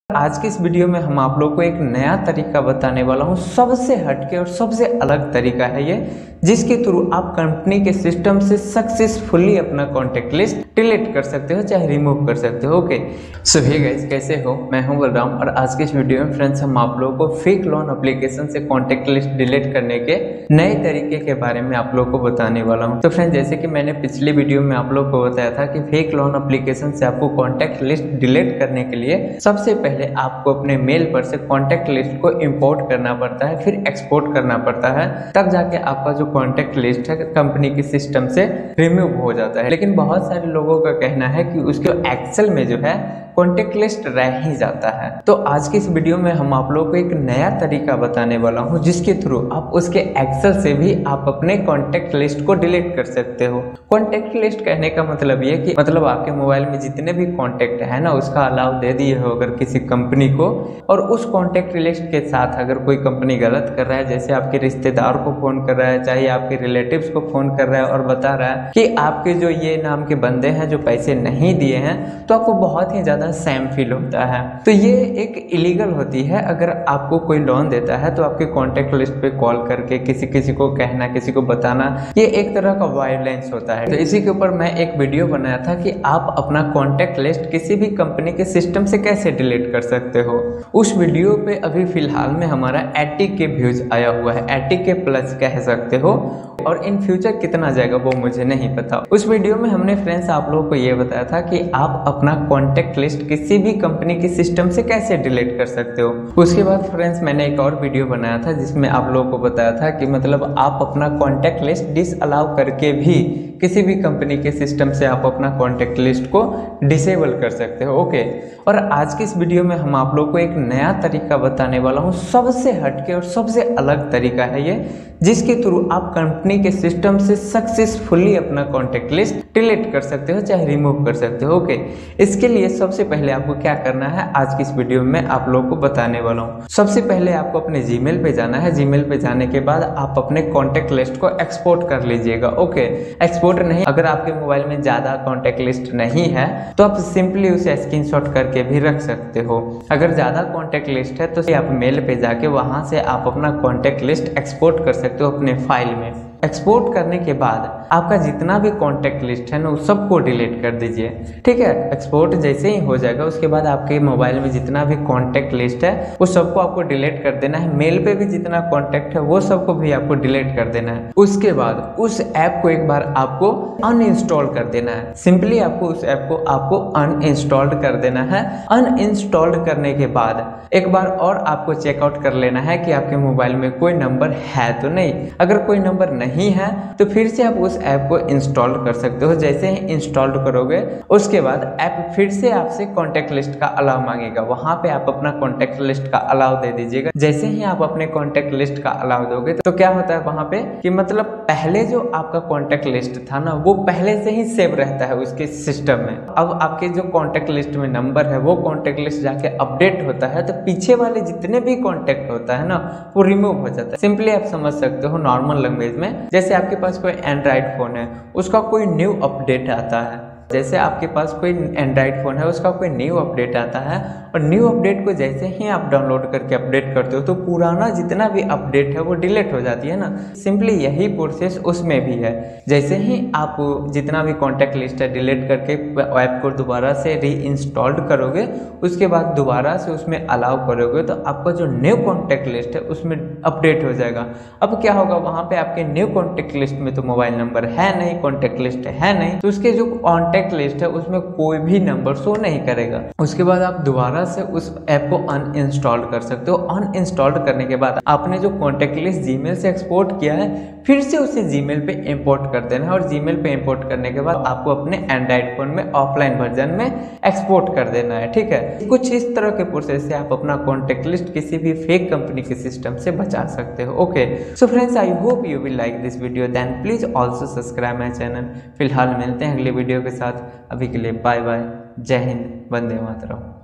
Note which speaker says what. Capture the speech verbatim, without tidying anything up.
Speaker 1: आज की इस वीडियो में हम आप लोग को एक नया तरीका बताने वाला हूं। सबसे हटके और सबसे अलग तरीका है ये, जिसके थ्रू आप कंपनी के सिस्टम से सक्सेसफुली अपना कॉन्टैक्ट लिस्ट डिलीट कर सकते हो, चाहे रिमूव कर सकते हो। ओके सो हे गाइस, कैसे हो? मैं हूं बलराम और आज के इस वीडियो में फ्रेंड्स हम आप लोगों को फेक लोन एप्लीकेशन से कॉन्टैक्ट लिस्ट डिलीट करने के नए तरीके के बारे में आप लोग को बताने वाला हूं। तो फ्रेंड्स, जैसे कि मैंने पिछली वीडियो में आप लोग को बताया था कि फेक लोन एप्लीकेशन से आपको कॉन्टैक्ट लिस्ट डिलीट करने के लिए सबसे पहले आपको अपने मेल पर से कॉन्टैक्ट लिस्ट को इंपोर्ट करना पड़ता है, फिर एक्सपोर्ट करना पड़ता है, तब जाके आपका जो कॉन्टैक्ट लिस्ट है कंपनी के सिस्टम से रिमूव हो जाता है। लेकिन बहुत सारे लोगों का कहना है कि उसके एक्सेल में जो है कॉन्टैक्ट लिस्ट रह ही जाता है। तो आज की इस वीडियो में हम आप लोगों को एक नया तरीका बताने वाला हूं, जिसके थ्रू आप उसके एक्सेल से भी आप अपने कॉन्टैक्ट लिस्ट को डिलीट कर सकते हो। कॉन्टैक्ट लिस्ट कहने का मतलब ये कि मतलब आपके मोबाइल में जितने भी कॉन्टैक्ट है ना, उसका अलाउ दे दिए हो अगर किसी कंपनी को, और उस कॉन्टैक्ट लिस्ट के साथ अगर कोई कंपनी गलत कर रहा है, जैसे आपके रिश्तेदार को फोन कर रहा है, चाहे आपके रिलेटिव्स को फोन कर रहा है और बता रहा है कि आपके जो ये नाम के बंदे हैं जो पैसे नहीं दिए हैं, तो आपको बहुत ही ज्यादा सैम फील होता है। तो ये एक इलीगल होती है। अगर आपको कोई लोन देता है तो आपके कॉन्टैक्ट लिस्ट पे कॉल करके किसी किसी को कहना, किसी को बताना, ये एक तरह का वायलेंस होता है। तो इसी के ऊपर मैं एक वीडियो बनाया था कि आप अपना कॉन्टैक्ट लिस्ट किसी भी कंपनी के सिस्टम से कैसे डिलीट कर सकते हो। उस वीडियो पे अभी फिलहाल में हमारा एटी के व्यूज आया हुआ है, एटी के प्लस कह सकते हो, और इन फ्यूचर कितना जाएगा वो मुझे नहीं पता। उस वीडियो में हमने फ्रेंड्स आप लोगों को ये बताया था कि आप अपना कॉन्टैक्ट लिस्ट किसी भी कंपनी के सिस्टम से कैसे डिलीट कर सकते हो। उसके बाद फ्रेंड्स मैंने एक और वीडियो बनाया था जिसमें आप लोगों को बताया था कि मतलब आप अपना कॉन्टैक्ट लिस्ट डिस अलाउ करके भी किसी भी कंपनी के सिस्टम से आप अपना कॉन्टैक्ट लिस्ट को डिसेबल कर सकते हो। ओके, और आज की इस वीडियो में हम आप लोग को एक नया तरीका बताने वाला हूँ। सबसे हटके और सबसे अलग तरीका है ये, जिसके थ्रू आप कंपनी के सिस्टम से सक्सेसफुली अपना कॉन्टैक्ट लिस्ट डिलीट कर सकते हो, चाहे रिमूव कर सकते हो। ओके, इसके लिए सबसे पहले आपको क्या करना है आज की इस वीडियो में आप लोगों को बताने वाला हूँ। सबसे पहले आपको अपने जीमेल पे जाना है। जीमेल पे जाने के बाद आप अपने कॉन्टैक्ट लिस्ट को एक्सपोर्ट कर लीजिएगा। ओके, एक्सपोर्ट नहीं, अगर आपके मोबाइल में ज्यादा कॉन्टैक्ट लिस्ट नहीं है तो आप सिंपली उसे स्क्रीनशॉट करके भी रख सकते हो। अगर ज्यादा कॉन्टैक्ट लिस्ट है तो आप मेल पे जाके वहां से आप अपना कॉन्टैक्ट लिस्ट एक्सपोर्ट कर सकते हो अपने फाइल में। एक्सपोर्ट करने के बाद आपका जितना भी कॉन्टैक्ट लिस्ट है ना, उस सबको डिलीट कर दीजिए। ठीक है, एक्सपोर्ट जैसे ही हो जाएगा उसके बाद आपके मोबाइल में जितना भी कॉन्टैक्ट लिस्ट है उस सबको आपको डिलीट कर देना है। मेल पे भी जितना कॉन्टैक्ट है वो सबको भी आपको डिलीट कर देना है। उसके बाद उस ऐप को एक बार आपको अनइंस्टॉल कर देना है। सिंपली आपको उस ऐप को आपको अनइंस्टॉल्ड कर देना है। अनइंस्टॉल्ड करने के बाद एक बार और आपको चेकआउट कर लेना है कि आपके मोबाइल में कोई नंबर है तो नहीं। अगर कोई नंबर नहीं है तो फिर से आप उस ऐप को इंस्टॉल कर सकते हो। जैसे ही इंस्टॉल करोगे उसके बाद ऐप फिर से आपसे कॉन्टैक्ट लिस्ट का अलाउ मांगेगा, वहां पे आप अपना कॉन्टैक्ट लिस्ट का अलाउ दे दीजिएगा। जैसे ही आप अपने कॉन्टैक्ट लिस्ट का अलाउ दोगे तो क्या होता है वहां पे कि मतलब पहले जो आपका कॉन्टैक्ट लिस्ट था ना, वो पहले से ही सेव रहता है उसके सिस्टम में। अब आपके जो कॉन्टैक्ट लिस्ट में नंबर है वो कॉन्टैक्ट लिस्ट जाके अपडेट होता है तो पीछे वाले जितने भी कॉन्टैक्ट होता है ना वो रिमूव हो जाता है। सिंपली आप समझ सकते हो नॉर्मल लैंग्वेज में, जैसे आपके पास कोई एंड्रॉइड फोन है, उसका कोई न्यू अपडेट आता है। जैसे आपके पास कोई एंड्रॉइड फोन है, उसका कोई न्यू अपडेट आता है, और न्यू अपडेट को जैसे ही आप डाउनलोड करके अपडेट करते हो तो पुराना जितना भी अपडेट है वो डिलीट हो जाती है ना। सिंपली यही प्रोसेस उसमें भी है। जैसे ही आप जितना भी कॉन्टैक्ट लिस्ट है डिलीट करके ऐप को दोबारा से री इंस्टॉल्ड करोगे, उसके बाद दोबारा से उसमें अलाउ करोगे तो आपका जो न्यू कॉन्टैक्ट लिस्ट है उसमें अपडेट हो जाएगा। अब क्या होगा, वहां पे आपके न्यू कॉन्टैक्ट लिस्ट में तो मोबाइल नंबर है नहीं, कॉन्टैक्ट लिस्ट है नहीं, तो उसके जो कॉन्टैक्ट लिस्ट है उसमें कोई भी नंबर शो नहीं करेगा। उसके बाद आप दोबारा से उस ऐप को अनइंस्टॉल कर सकते हो। अनइंस्टॉल करने के बाद आपने जो कॉन्टैक्ट लिस्ट जीमेल से एक्सपोर्ट किया है फिर से उसे जीमेल पे इंपोर्ट कर देना है, और जीमेल पे इंपोर्ट करने के बाद आपको अपने एंड्रॉइड फोन में ऑफलाइन वर्जन में एक्सपोर्ट कर देना है। ठीक है, कुछ इस तरह के प्रोसेस से आप अपना कॉन्टैक्ट लिस्ट किसी भी फेक कंपनी के सिस्टम से बचा सकते हो। Okay so friends, I hope you will like this video, then please also subscribe my channel. फिलहाल मिलते हैं अगले वीडियो के साथ, अभी के लिए बाय बाय, जय हिंद, वंदे मातरम।